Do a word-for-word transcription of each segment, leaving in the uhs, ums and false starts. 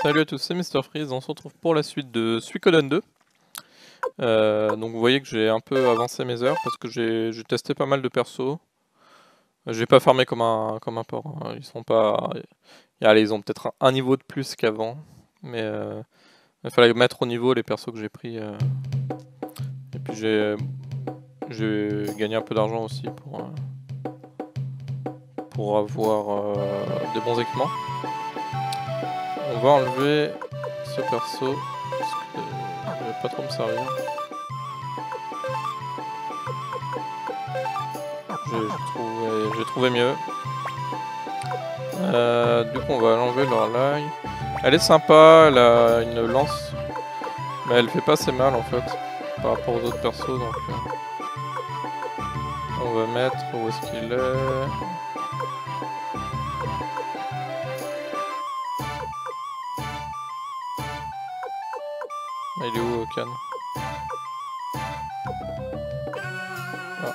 Salut à tous, c'est Mister Freeze, on se retrouve pour la suite de Suikoden deux. Euh, donc vous voyez que j'ai un peu avancé mes heures parce que j'ai testé pas mal de persos. J'ai pas farmé comme un, comme un porc, hein. Ils sont pas... Allez, ils ont peut-être un, un niveau de plus qu'avant. Mais euh, il fallait mettre au niveau les persos que j'ai pris. Euh... Et puis j'ai j'ai gagné un peu d'argent aussi pour, euh, pour avoir euh, des bons équipements. On va enlever ce perso parce que il va pas trop me servir. J'ai trouvé, trouvé mieux. Euh, du coup, on va l'enlever leur lie. Elle est sympa, elle a une lance, mais elle fait pas assez mal en fait par rapport aux autres persos. Donc, euh, on va mettre où est-ce qu'il est. Il est où, Okan? Ah.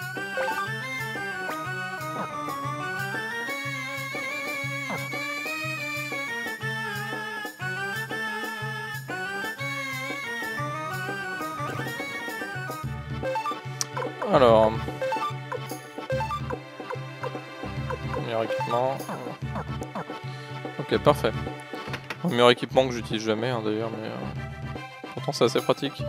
Alors, meilleur équipement. Ok, parfait. Un meilleur équipement que j'utilise jamais hein, d'ailleurs, mais euh, pourtant c'est assez pratique.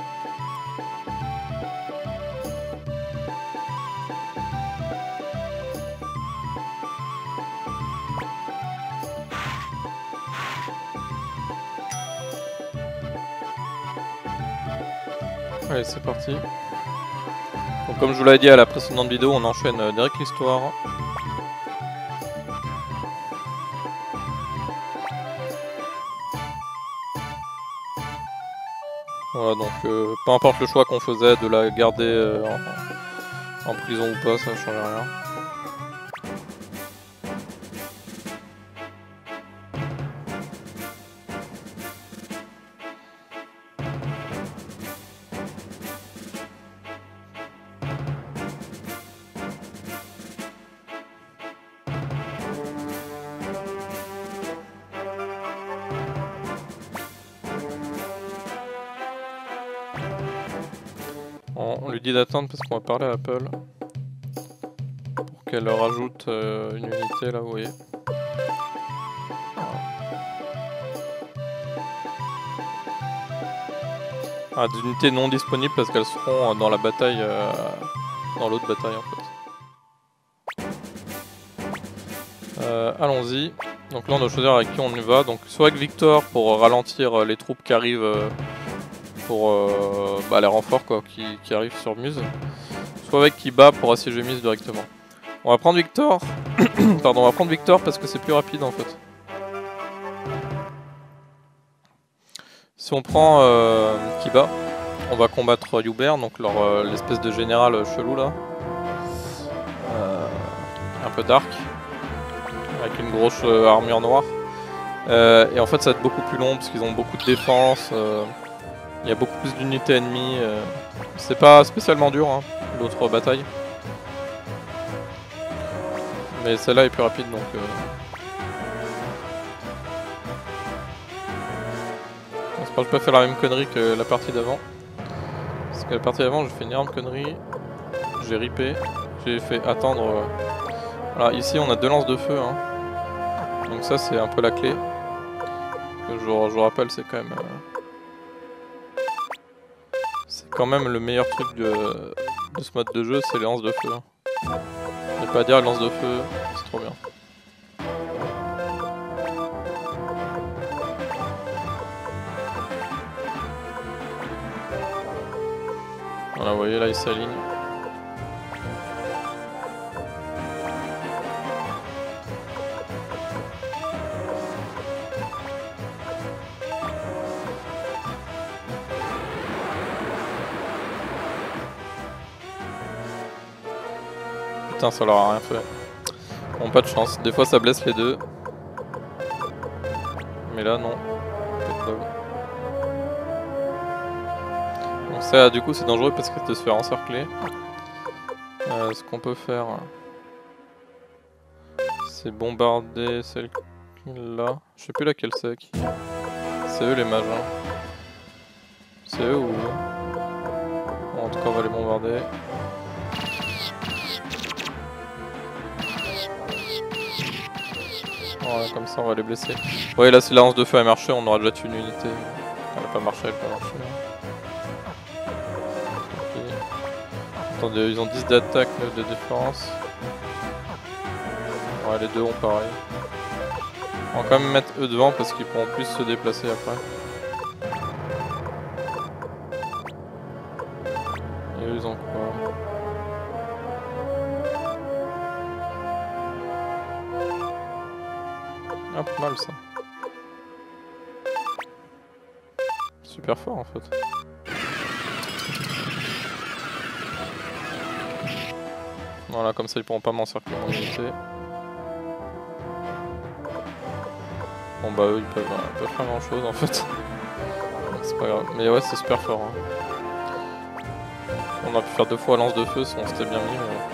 Allez, c'est parti. Donc, comme je vous l'avais dit à la précédente vidéo, on enchaîne euh, direct l'histoire. Voilà, donc euh, peu importe le choix qu'on faisait de la garder euh, en, en prison ou pas, ça ne change rien. On lui dit d'attendre parce qu'on va parler à Apple pour qu'elle rajoute euh, une unité là, vous voyez. Ah, des unités non disponibles parce qu'elles seront dans la bataille, euh, dans l'autre bataille en fait. Euh, Allons-y. Donc là on doit choisir avec qui on y va. Donc soit avec Victor pour ralentir les troupes qui arrivent, euh, pour euh, bah, les renforts quoi, qui, qui arrivent sur Muse. Soit avec Kiba pour assiéger Muse directement. On va prendre Victor. Pardon, on va prendre Victor parce que c'est plus rapide en fait. Si on prend euh, Kiba, on va combattre Hubert, donc euh, l'espèce de général chelou là. Euh, un peu dark. Avec une grosse euh, armure noire. Euh, et en fait ça va être beaucoup plus long parce qu'ils ont beaucoup de défense. Euh, Il y a beaucoup plus d'unités ennemies. Euh, c'est pas spécialement dur, hein, l'autre bataille. Mais celle-là est plus rapide donc... Euh... J'espère que je peux pas faire la même connerie que la partie d'avant. Parce que la partie d'avant j'ai fait une énorme connerie. J'ai ripé. J'ai fait attendre... Euh... Alors ici on a deux lances de feu. Hein. Donc ça c'est un peu la clé. Que je, vous, je vous rappelle c'est quand même... Euh... C'est quand même le meilleur truc de, de ce mode de jeu, c'est les lances de feu. Hein. Je vais pas dire lance de feu, c'est trop bien. Voilà, vous voyez là, il s'aligne. Putain, ça leur a rien fait. Bon, pas de chance. Des fois, ça blesse les deux. Mais là, non. Donc ça, du coup, c'est dangereux parce que de se faire encercler. Euh, ce qu'on peut faire, c'est bombarder celle Là, je sais plus laquelle c'est qui. C'est eux les mages. Hein. C'est eux ou... Bon, en tout cas on va les bombarder. Voilà, comme ça on va les blesser. Ouais, là si la lance de feu a marché, on aura déjà tué une unité. Elle a pas marché, elle a pas marché. Okay. Attendez, ils ont dix d'attaque, neuf de défense. Ouais, les deux ont pareil. On va quand même mettre eux devant parce qu'ils pourront plus se déplacer après. Et eux ils ont quoi? Ah, pas mal ça. Super fort en fait. Voilà, comme ça ils pourront pas m'encercler mon unité. Bon bah eux ils peuvent, euh, ils peuvent faire grand chose en fait. C'est pas grave. Mais ouais, c'est super fort. Hein. On aurait pu faire deux fois lance de feu si on s'était bien mis. Mais...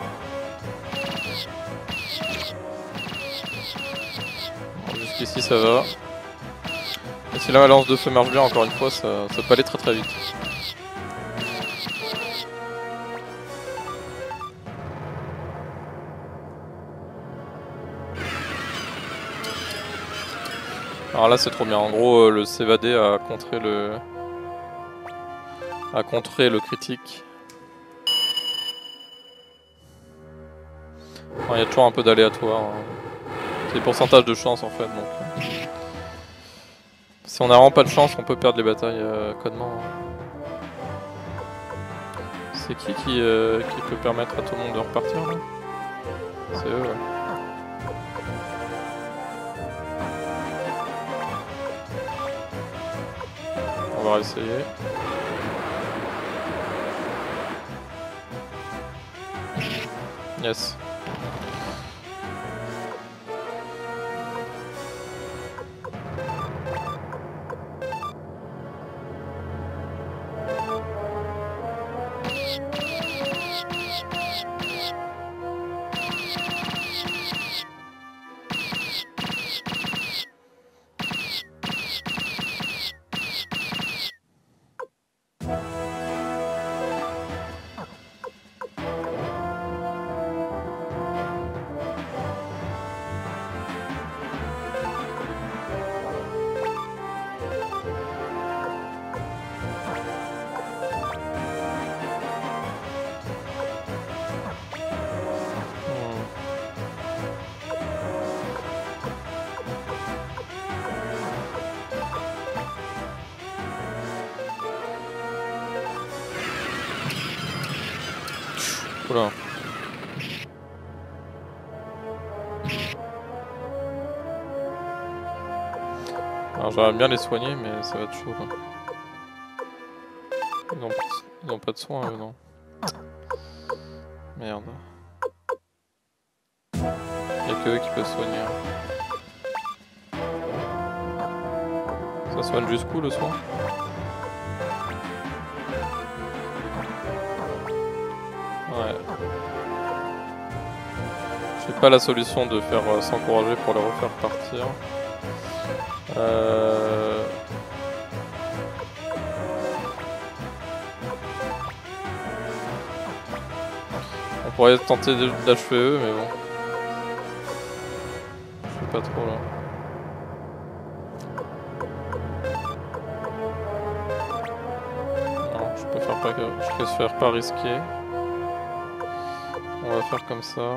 Bon, jusqu'ici ça va. Et si là la lance de feu marche bien, encore une fois, ça, ça peut aller très très vite. Alors là c'est trop bien. En gros, le s'évader a contré le... a contré le critique. Il y a toujours un peu d'aléatoire. Hein. C'est des pourcentages de chance en fait. Donc, euh... si on a vraiment pas de chance, on peut perdre les batailles euh, codement. Hein. C'est qui qui, euh, qui peut permettre à tout le monde de repartir là? C'est eux, ouais. On va essayer. Yes. Oula. Alors j'aimerais bien les soigner mais ça va être chaud là. Ils ont, ils ont pas de soins eux non. Merde. Y'a que eux qui peuvent soigner. Ça soigne jusqu'où le soin? Ouais. J'ai pas la solution de faire euh, s'encourager pour les refaire partir. Euh... On pourrait tenter d'achever eux, mais bon. Je sais pas trop là. Non, je préfère pas, je préfère pas risquer. On va faire comme ça.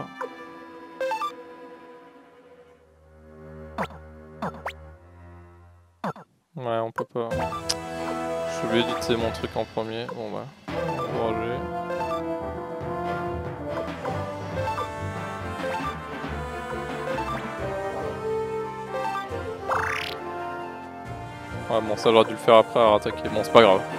Ouais, on peut pas. J'ai oublié d'utiliser mon truc en premier. Bon bah, encourager. Ouais, bon, ça j'aurais dû le faire après à attaquer. Bon, c'est pas grave.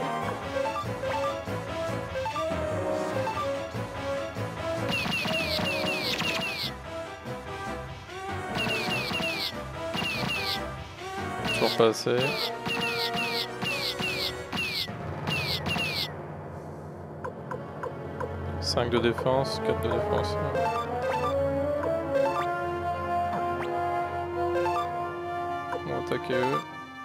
Toujours pas assez. cinq de défense, quatre de défense. attaquer eux.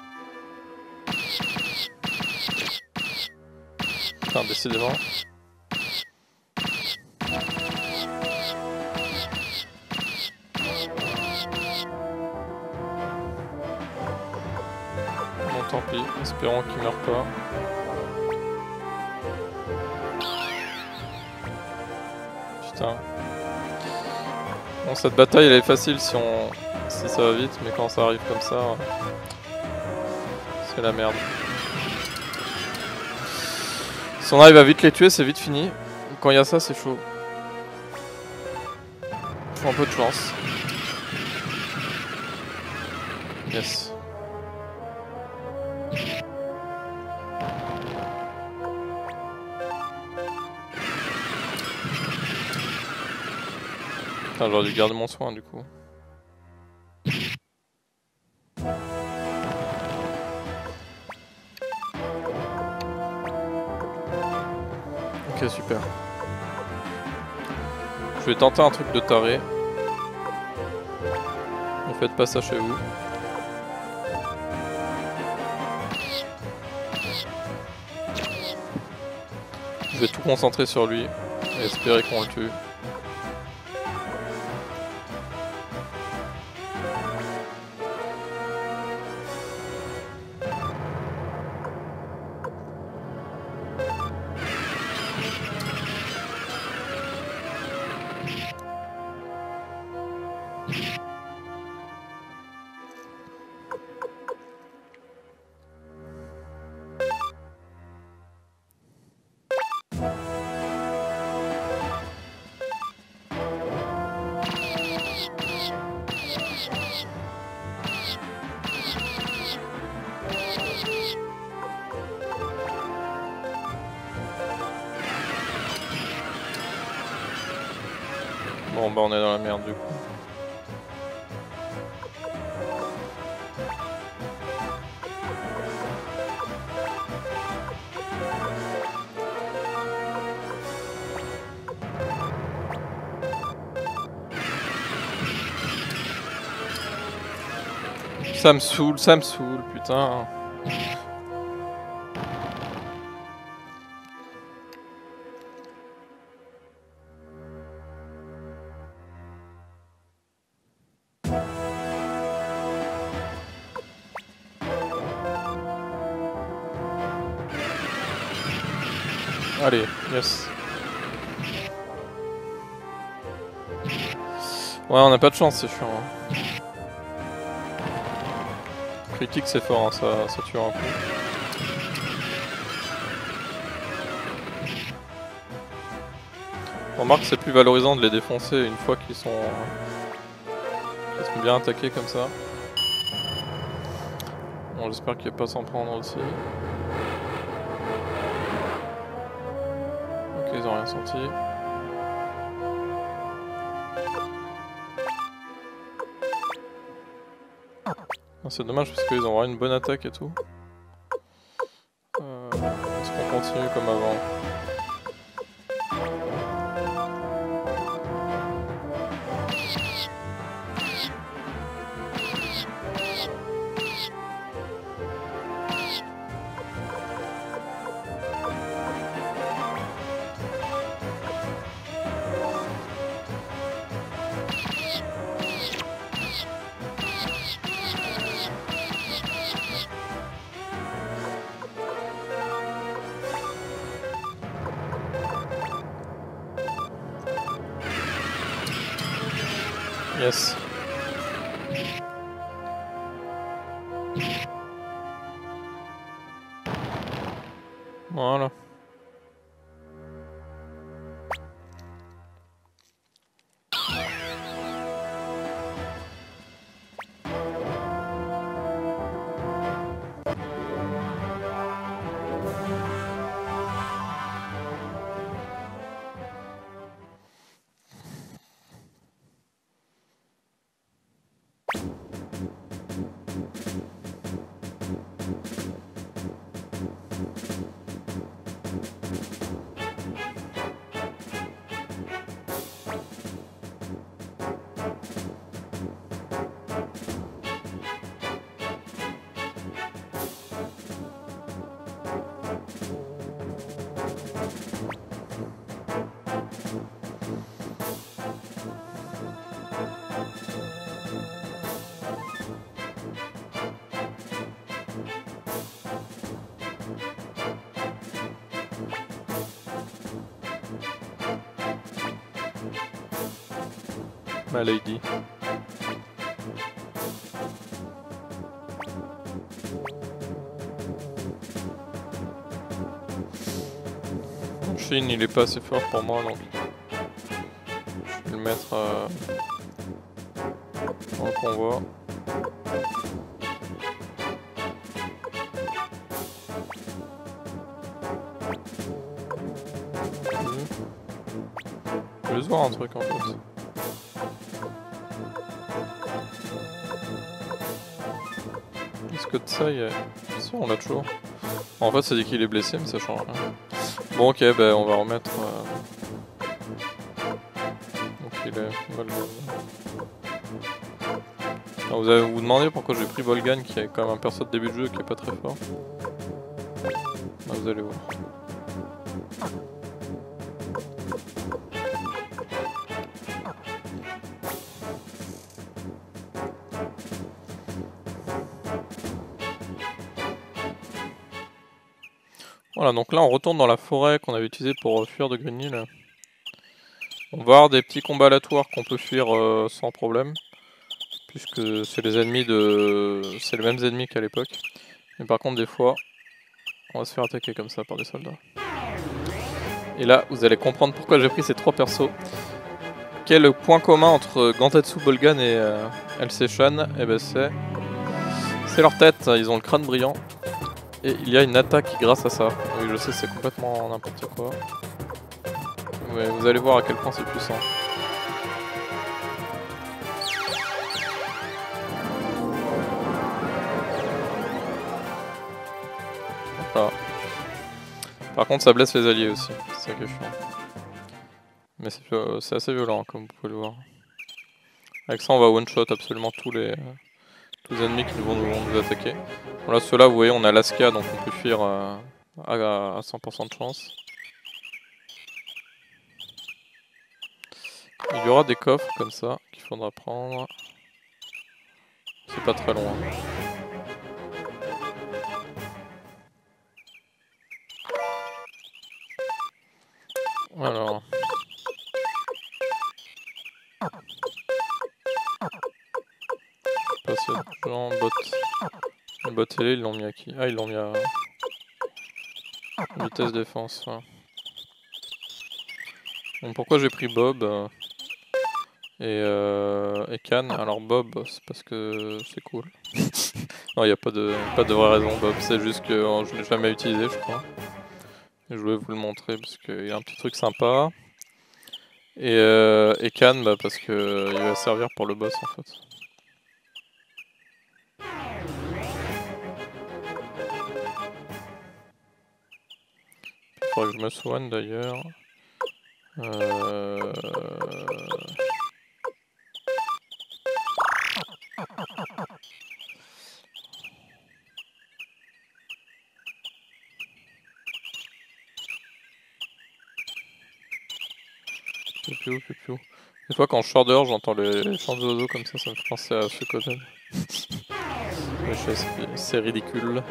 Enfin, décidément. Bon, tant pis, espérons qu'il meurt pas. Putain. Bon, cette bataille elle est facile si on, si ça va vite, mais quand ça arrive comme ça, c'est la merde. Si on arrive à vite les tuer, c'est vite fini. Quand il y a ça, c'est chaud. Faut un peu de chance. Yes. Putain, j'aurais dû garder mon soin du coup. Ok, super. Je vais tenter un truc de taré. Ne faites pas ça chez vous. Je vais tout concentrer sur lui et espérer qu'on le tue. Bon bah on est dans la merde du coup. Ça me saoule, ça me saoule, putain. Allez, yes. Ouais, on a pas de chance, c'est chiant. Hein. Critique, c'est fort, hein, ça, ça tue un coup. Remarque, c'est plus valorisant de les défoncer une fois qu'ils sont, qu'ils sont bien attaqués comme ça. Bon, j'espère qu'il va pas s'en prendre aussi. Ok, ils ont rien senti. C'est dommage parce qu'ils ont vraiment une bonne attaque et tout. Euh, Est-ce qu'on continue comme avant? Yes. Voilà. Ma lady. Mon Shin il est pas assez fort pour moi donc je vais le mettre euh, dans le convoi. Je vais voir un truc en fait. Est-ce que de ça il y a... Si on l'a toujours. En fait ça dit qu'il est blessé mais ça change rien. Bon ok bah on va remettre... Euh... Donc il est... Volgan. Alors, vous allez vous demander pourquoi j'ai pris Volgan qui est quand même un perso de début de jeu qui est pas très fort. Bah, vous allez voir. Voilà, donc là on retourne dans la forêt qu'on avait utilisée pour fuir de Green Hill. On va avoir des petits combats aléatoires qu'on peut fuir euh, sans problème. Puisque c'est les ennemis de... c'est les mêmes ennemis qu'à l'époque. Mais par contre des fois, on va se faire attaquer comme ça par des soldats. Et là, vous allez comprendre pourquoi j'ai pris ces trois persos. Quel est le point commun entre Gantetsu, Bolgan et euh, L C Chan? Et ben c'est... C'est leur tête, ils ont le crâne brillant. Et il y a une attaque grâce à ça. Oui, je sais, c'est complètement n'importe quoi. Mais vous allez voir à quel point c'est puissant. Voilà. Par contre, ça blesse les alliés aussi. C'est ça qui est chiant. Mais c'est euh, assez violent, comme vous pouvez le voir. Avec ça, on va one-shot absolument tous les... Euh, tous les ennemis qui vont nous, vont nous attaquer. Voilà, ceux-là, vous voyez, on a l'Aska, donc on peut fuir euh, à, à cent pour cent de chance. Il y aura des coffres comme ça qu'il faudra prendre. C'est pas très loin. Alors. Pas si de gens, bot. Le bot télé, ils l'ont mis à qui? Ah, ils l'ont mis à... Vitesse défense. Ouais. Donc pourquoi j'ai pris Bob euh, et, euh, et Khan? Alors Bob, c'est parce que c'est cool. Non, il n'y a pas de, pas de vraie raison Bob, c'est juste que euh, je l'ai jamais utilisé je crois. Et je voulais vous le montrer parce qu'il y a un petit truc sympa. Et, euh, et Khan, bah, parce que euh, il va servir pour le boss en fait. Il faudrait que je me soigne d'ailleurs. Euh... Piou, piou, piou. Des fois quand je sors dehors j'entends les chants d'oiseaux comme ça, ça me fait penser à ce côté. C'est ridicule.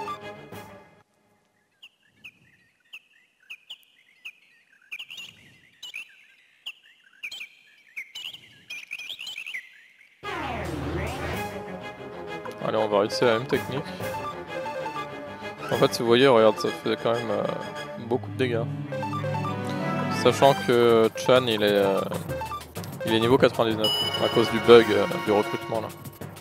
Allez, on va réutiliser la même technique. En fait, si vous voyez, regarde, ça fait quand même euh, beaucoup de dégâts. Sachant que Chan, il est, euh, il est niveau quatre-vingt-dix-neuf, à cause du bug euh, du recrutement là.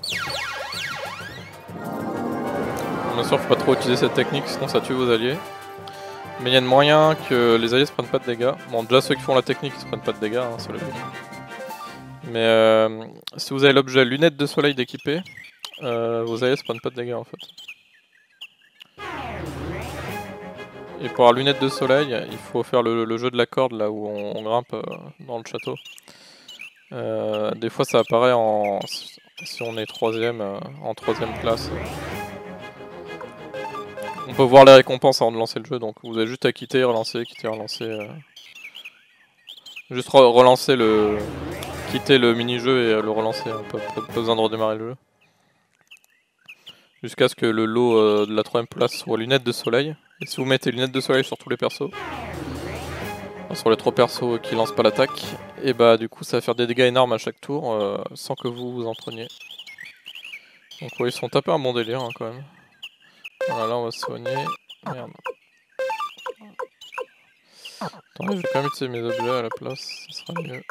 Bien sûr, faut pas trop utiliser cette technique, sinon ça tue vos alliés. Mais il y a de moyens que les alliés se prennent pas de dégâts. Bon, déjà ceux qui font la technique, ils se prennent pas de dégâts, hein, c'est le but. Mais euh, si vous avez l'objet lunettes de soleil d'équiper, euh, vos alliés se prennent pas de dégâts en fait. Et pour avoir lunettes de soleil, il faut faire le, le jeu de la corde là où on, on grimpe euh, dans le château. Euh, des fois ça apparaît en si on est troisième euh, en troisième place. On peut voir les récompenses avant de lancer le jeu, donc vous avez juste à quitter, relancer, quitter, relancer. Euh... Juste re relancer le... quitter le mini-jeu et euh, le relancer, hein. Pas, pas, pas besoin de redémarrer le jeu. Jusqu'à ce que le lot euh, de la troisième place soit lunettes de soleil. Et si vous mettez lunettes de soleil sur tous les persos, enfin, sur les trois persos qui lancent pas l'attaque, Et bah du coup ça va faire des dégâts énormes à chaque tour euh, sans que vous vous en preniez. Donc ouais, ils sont tapés un bon délire hein, quand même. Voilà, là on va se soigner. Merde. Attendez, je vais quand même utiliser mes objets à la place, ça sera mieux.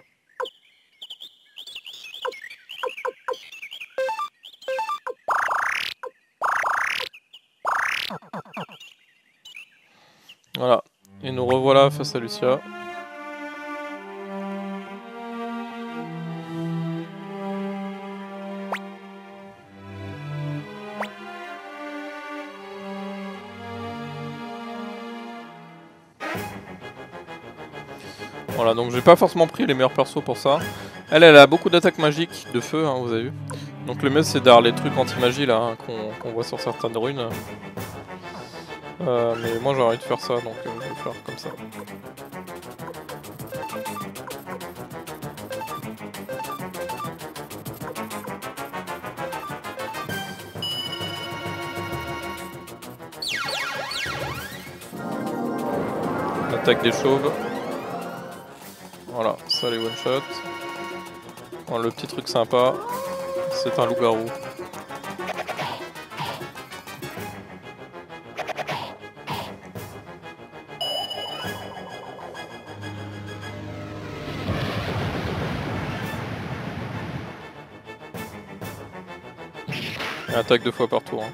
Voilà, et nous revoilà face à Lucia. Voilà, donc j'ai pas forcément pris les meilleurs persos pour ça. Elle, elle a beaucoup d'attaques magiques de feu, hein, vous avez vu. Donc le mieux c'est d'avoir les trucs anti-magie là, hein, qu'on qu'on voit sur certaines runes. Euh, mais moi j'ai envie de faire ça, donc euh, je vais faire comme ça. Attaque des chauves. Voilà, ça les one shot. Bon, le petit truc sympa, c'est un loup-garou. Et attaque deux fois par tour. Hein.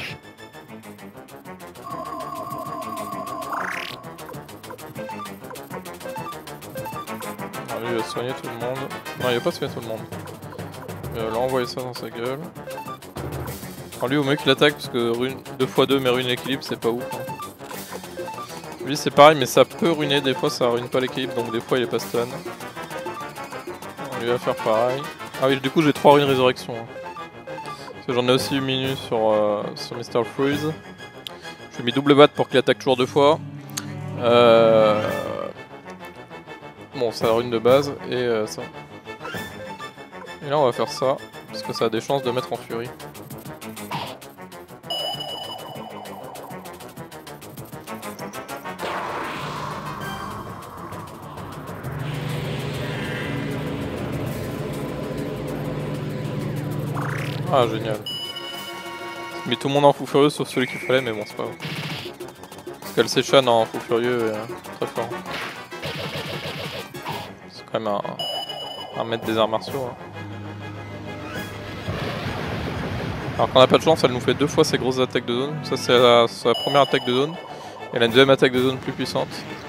Alors, lui, il va soigner tout le monde. Non, il va pas soigner tout le monde. Il va leur envoyer ça dans sa gueule. Alors lui, au mieux qu'il attaque, parce que rune deux fois deux mais rune l'équilibre, c'est pas ouf. Hein. Lui, c'est pareil, mais ça peut ruiner. Des fois, ça rune pas l'équilibre, donc des fois, il est pas stun. On lui va faire pareil. Ah oui, du coup, j'ai trois runes résurrection. Hein. Parce que j'en ai aussi eu minus sur, euh, sur Mister Freeze. Je lui ai mis double batte pour qu'il attaque toujours deux fois. Euh... Bon, ça rune de base, et euh, ça. Et là, on va faire ça, parce que ça a des chances de mettre en furie. Ah, génial. Mais tout le monde en fou furieux sauf celui qu'il fallait, mais bon, c'est pas grave. Parce qu'elle s'échane en fou furieux et euh, très fort. C'est quand même un, un maître des arts martiaux. Hein. Alors quand on a pas de chance, elle nous fait deux fois ses grosses attaques de zone. Ça, c'est la, la première attaque de zone. Et elle a une deuxième attaque de zone plus puissante.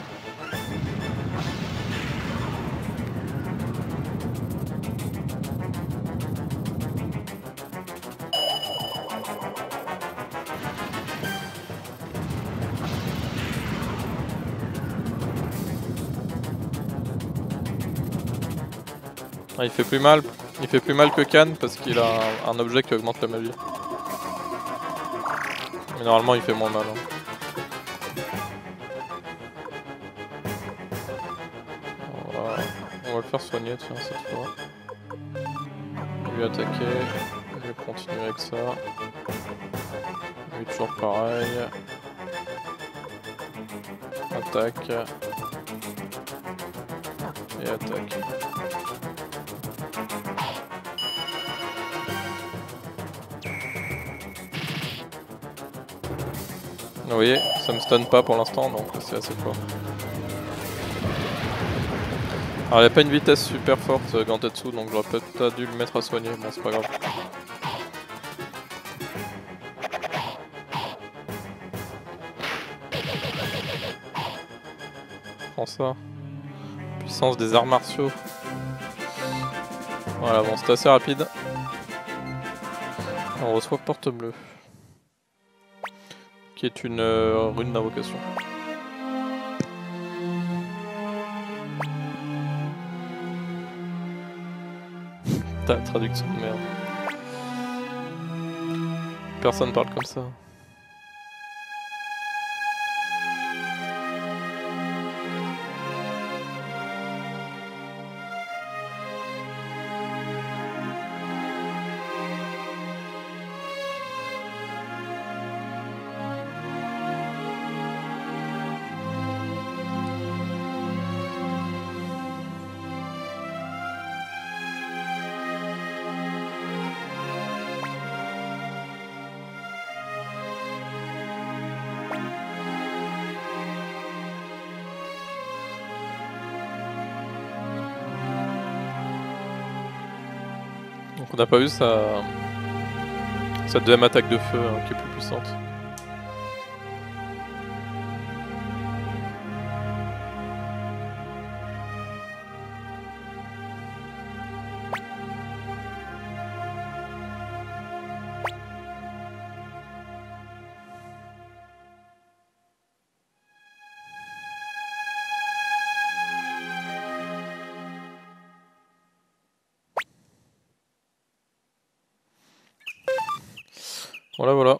Ah, il fait plus mal, il fait plus mal que Khan parce qu'il a un, un objet qui augmente la magie. Mais normalement il fait moins mal. Hein. Voilà. On va le faire soigner tiens cette fois. Lui attaquer, lui continuer avec ça. Lui toujours pareil. Attaque. Et attaque. Vous voyez, ça me stun pas pour l'instant, donc c'est assez fort. Alors il n'y a pas une vitesse super forte Gantetsu, donc j'aurais peut-être dû le mettre à soigner, bon c'est pas grave. Prends ça. Puissance des arts martiaux. Voilà, bon c'est assez rapide. On reçoit porte bleue. Qui est une euh, rune d'invocation. Ta traduction de merde. Personne parle comme ça. On n'a pas vu sa... sa deuxième attaque de feu hein, qui est plus puissante. Voilà, voilà.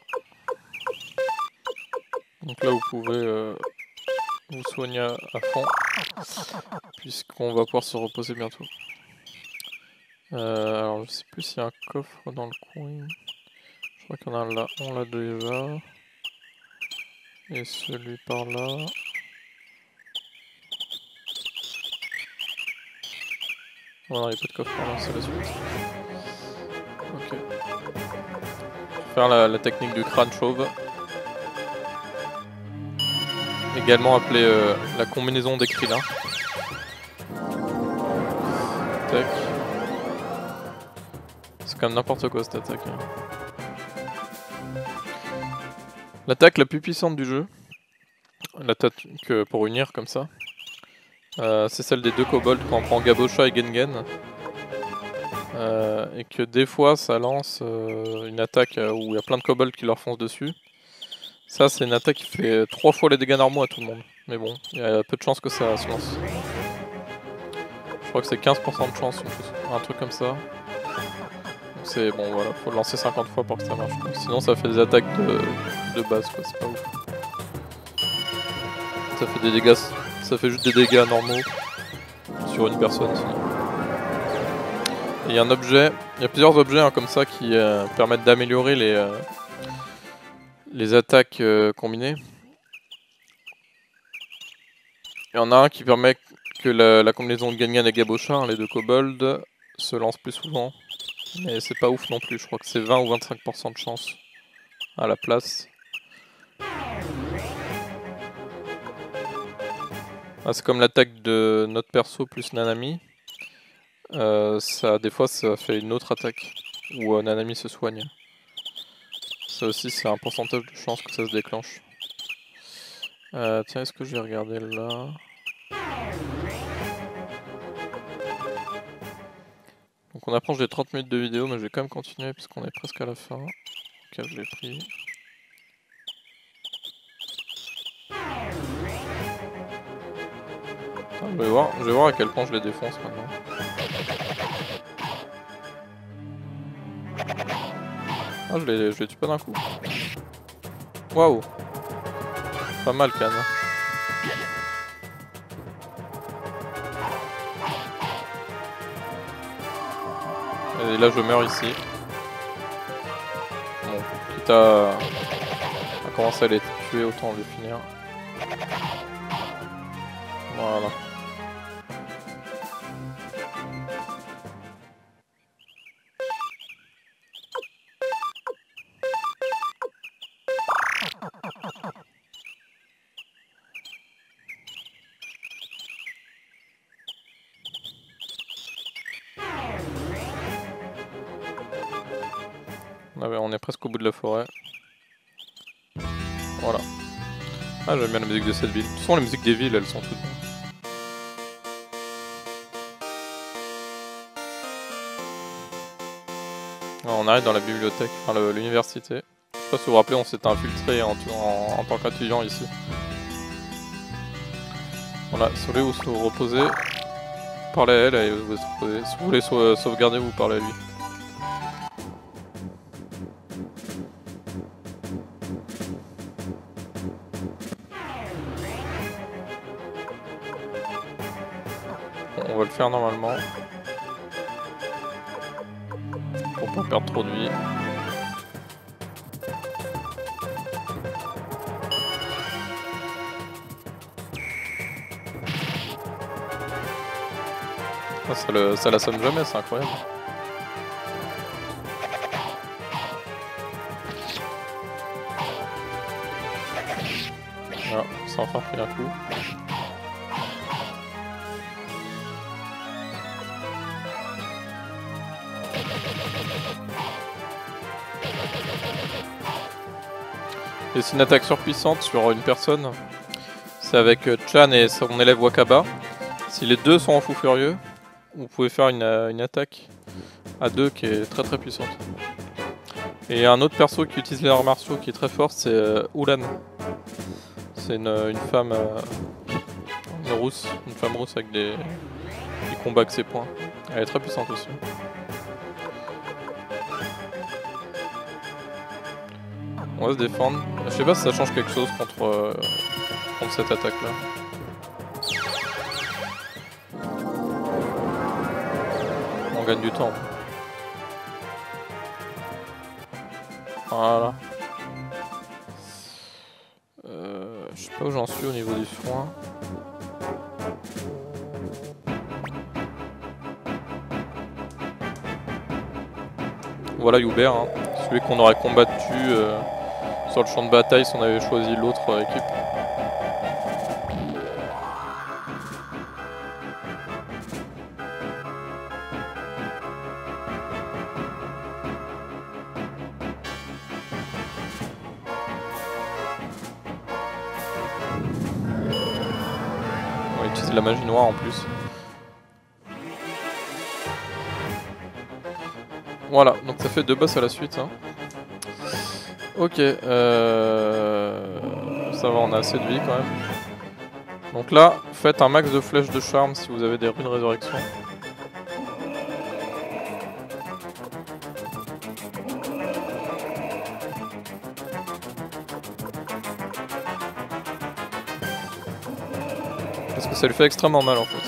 Donc là, vous pouvez euh, vous soigner à, à fond, puisqu'on va pouvoir se reposer bientôt. Euh, alors, je sais plus s'il y a un coffre dans le coin. Je crois qu'il y en a un là, on l'a déjà. Et celui par là. Oh non, il n'y a pas de coffre par là, c'est la suite. Ok. Faire la, la technique du crâne chauve. Également appelée euh, la combinaison des krillins. Tac. C'est quand même n'importe quoi cette attaque. Hein. L'attaque la plus puissante du jeu, l'attaque pour unir comme ça, euh, c'est celle des deux kobolds quand on prend Gabosha et Gengen. Euh, et que des fois ça lance euh, une attaque où il y a plein de kobolds qui leur foncent dessus. Ça c'est une attaque qui fait trois fois les dégâts normaux à tout le monde. Mais bon, il y a peu de chances que ça se lance. Je crois que c'est quinze pour cent de chance, un truc comme ça. C'est bon voilà, faut le lancer cinquante fois pour que ça marche. Sinon ça fait des attaques de, de base quoi, c'est pas ouf. Ça fait des dégâts, ça fait juste des dégâts normaux sur une personne sinon. Il y a un objet, il y a plusieurs objets hein, comme ça qui euh, permettent d'améliorer les, euh, les attaques euh, combinées. Il y en a un qui permet que la, la combinaison de Gengen et Gabosha, hein, les deux kobolds, se lance plus souvent. Mais c'est pas ouf non plus, je crois que c'est vingt ou vingt-cinq pour cent de chance à la place. Ah, c'est comme l'attaque de notre perso plus Nanami. Euh, ça, des fois ça fait une autre attaque où euh, Nanami se soigne. Ça aussi c'est un pourcentage de chance que ça se déclenche. Euh, tiens, est-ce que je vais regarder là? Donc on approche des trente minutes de vidéo, mais je vais quand même continuer puisqu'on est presque à la fin. Ok, je l'ai pris. Ah, je, vais voir, je vais voir à quel point je les défonce maintenant. Ah, je les, je les tue pas d'un coup. Waouh! Pas mal, Canne. Et là, je meurs ici. Bon, quitte à, à commencer à les tuer, autant les finir. Voilà. On est presque au bout de la forêt. Voilà. Ah, j'aime bien la musique de cette ville. De toute façon, les musiques des villes, elles sont toutes bonnes. Alors, on arrive dans la bibliothèque, enfin l'université. Je sais pas si vous vous rappelez, on s'était infiltré en, en, en tant qu'étudiant ici. Voilà, si vous voulez vous reposer, parlez à elle et vous vous reposer. Si vous voulez sauvegarder, vous parlez à lui. On va le faire normalement. Pour pas perdre trop de vie. Ah, ça, le, ça l'assomme jamais, c'est incroyable. Voilà, on s'est enfin pris un coup. Et c'est une attaque surpuissante sur une personne. C'est avec Chan et son élève Wakaba. Si les deux sont en fou furieux, vous pouvez faire une, une attaque à deux qui est très très puissante. Et un autre perso qui utilise les arts martiaux qui est très fort, c'est euh, Ulan. C'est une, une femme euh, une rousse, une femme rousse avec des, des combats avec ses poings. Elle est très puissante aussi. On va se défendre. Je sais pas si ça change quelque chose contre, euh, contre cette attaque là. On gagne du temps. Voilà. Euh, je sais pas où j'en suis au niveau du soin. Voilà Hubert, hein. Celui qu'on aurait combattu euh, sur le champ de bataille si on avait choisi l'autre euh, équipe. On utilise de la magie noire en plus. Voilà, donc ça fait deux boss à la suite. Hein. Ok, euh... ça va, on a assez de vie quand même. Donc là, faites un max de flèches de charme si vous avez des runes résurrection. Parce que ça lui fait extrêmement mal en fait.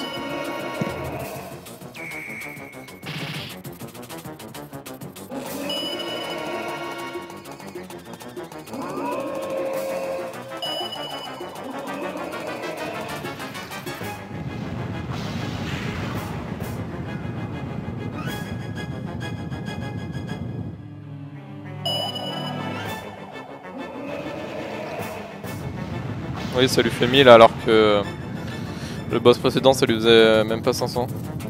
Oui, ça lui fait mille alors que le boss précédent ça lui faisait même pas cinq cents.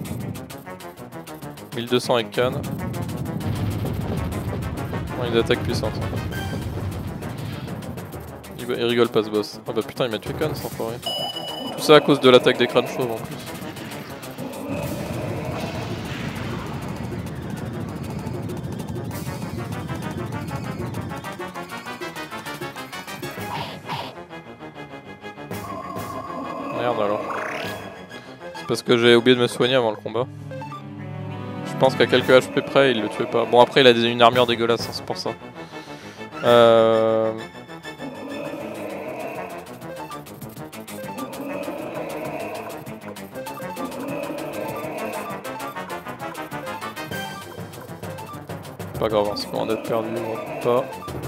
mille deux cents avec canne. Oh, une attaque puissante. Il, il rigole pas ce boss. Ah bah putain il m'a tué canne sans forêt. Tout ça à cause de l'attaque des crânes chauves en plus. Merde alors. C'est parce que j'ai oublié de me soigner avant le combat. Je pense qu'à quelques H P près il le tuait pas. Bon après il a une armure dégueulasse, hein, c'est pour ça. Euh... Pas grave, hein, c'est pas d'être perdu, on pas.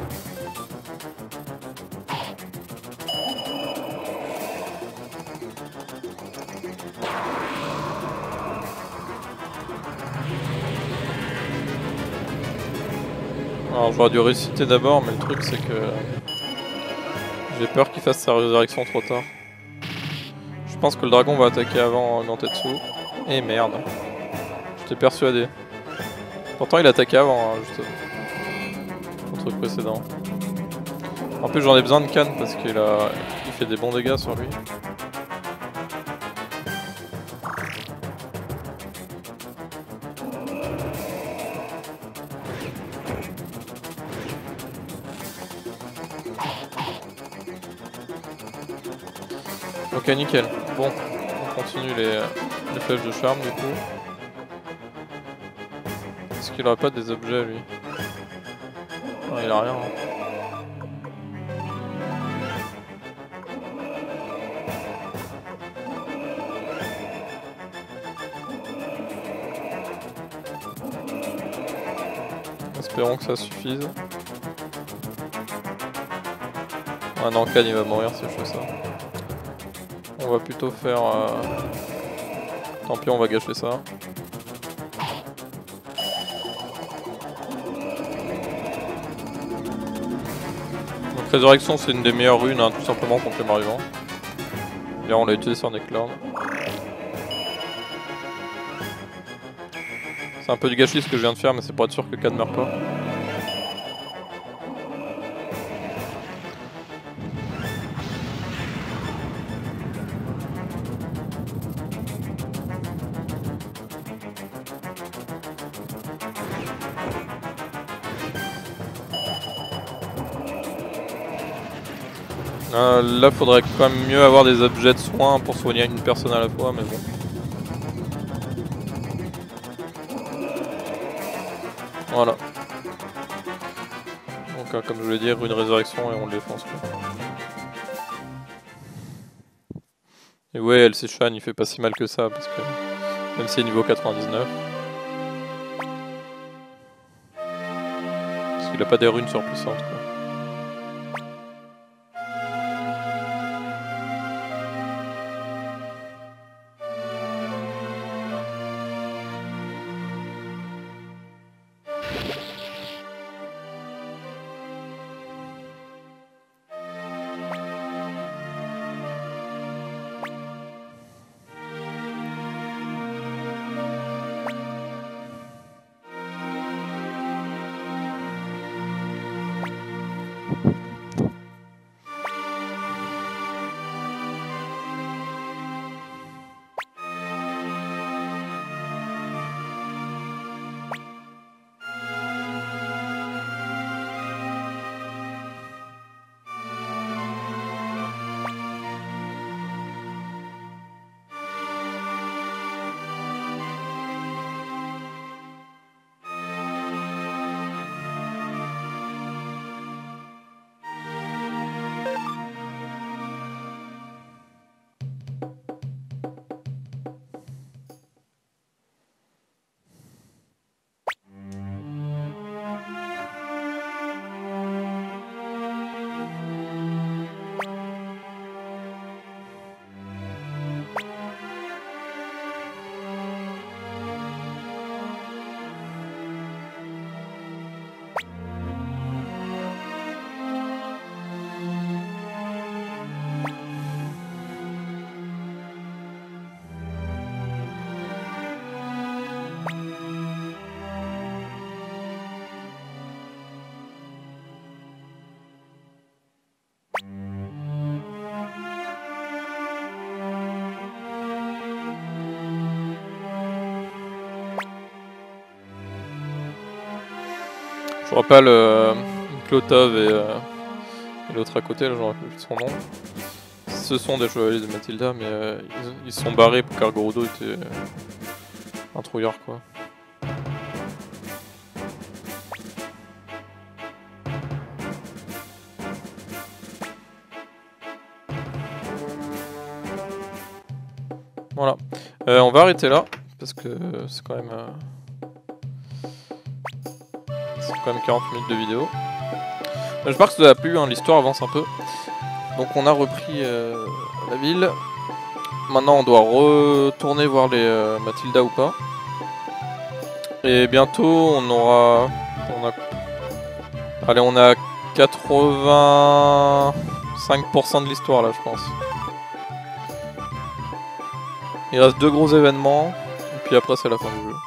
Alors j'aurais dû réciter d'abord, mais le truc c'est que j'ai peur qu'il fasse sa résurrection trop tard. Je pense que le dragon va attaquer avant Nantetsu. Et merde. J'étais persuadé. Pourtant il attaquait avant, hein, juste au truc précédent. En plus j'en ai besoin de canne parce qu'il a... il fait des bons dégâts sur lui. Ok nickel. Bon, on continue les, les flèches de charme du coup. Est-ce qu'il aurait pas des objets lui? Non il a rien. Hein. Espérons que ça suffise. Ah non, Khan il va mourir si je fais ça. On va plutôt faire... Euh... Tant pis, on va gâcher ça. Donc Résurrection c'est une des meilleures runes, hein, tout simplement contre les morts-vivants. D'ailleurs on l'a utilisé sur Neclorn. C'est un peu du gâchis ce que je viens de faire, mais c'est pour être sûr que Khan ne meurt pas. Euh, là, faudrait quand même mieux avoir des objets de soins pour soigner une personne à la fois, mais bon. Voilà. Donc, euh, comme je voulais dire, une résurrection et on le défonce, quoi. Et ouais, L C Shan, il fait pas si mal que ça, parce que même si c'est niveau quatre-vingt-dix-neuf. Parce qu'il a pas des runes surpuissantes, quoi. Je rappelle euh, Klotov et, euh, et l'autre à côté, là, j'en rappelle plus son nom. Ce sont des chevaliers de Mathilda, mais euh, ils, ils se sont barrés pour qu'Argorodo était euh, un trouillard, quoi. Voilà. Euh, on va arrêter là, parce que c'est quand même... Euh... C'est quand même quarante minutes de vidéo. J'espère que ça vous a plu, hein, l'histoire avance un peu. Donc on a repris euh, la ville. Maintenant on doit retourner voir les euh, Mathilda ou pas. Et bientôt on aura... On a... Allez, on a quatre-vingt-cinq pour cent de l'histoire là, je pense. Il reste deux gros événements, et puis après c'est la fin du jeu.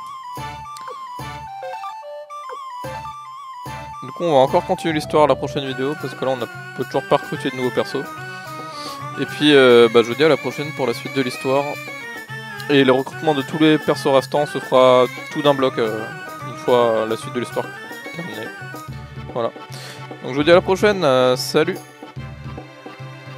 Du coup on va encore continuer l'histoire à la prochaine vidéo, parce que là on a peut toujours pas recruté de nouveaux persos. Et puis euh, bah, je vous dis à la prochaine pour la suite de l'histoire. Et le recrutement de tous les persos restants se fera tout d'un bloc euh, une fois la suite de l'histoire terminée. Voilà. Donc je vous dis à la prochaine, euh, salut!